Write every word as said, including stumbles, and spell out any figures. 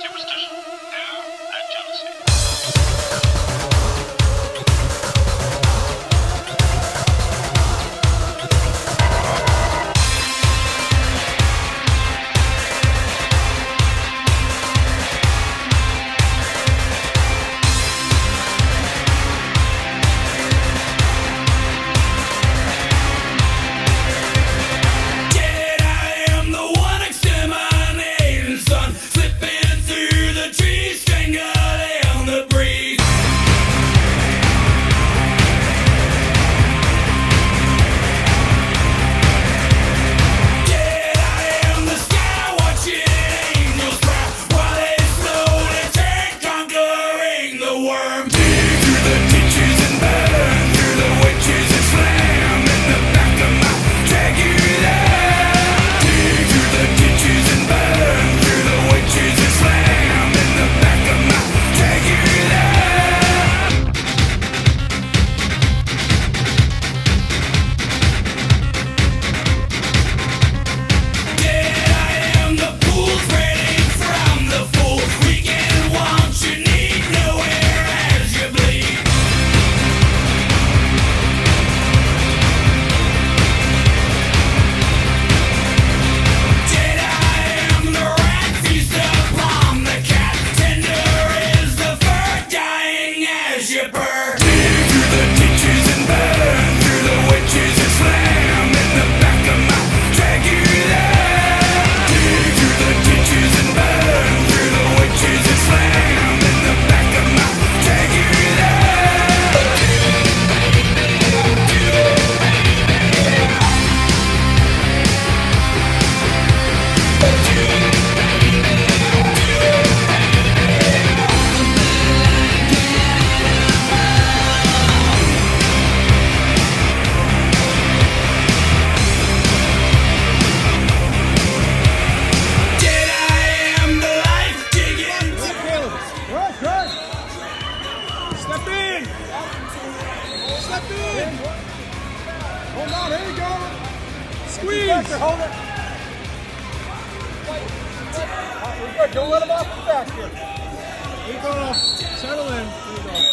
Superstition. Now, and jealousy. Step in! Step in! Hold on, here you go! Squeeze! Pressure, hold it! Right, we're good. Don't let him off the back here. Here you go. Settle in. Here you go.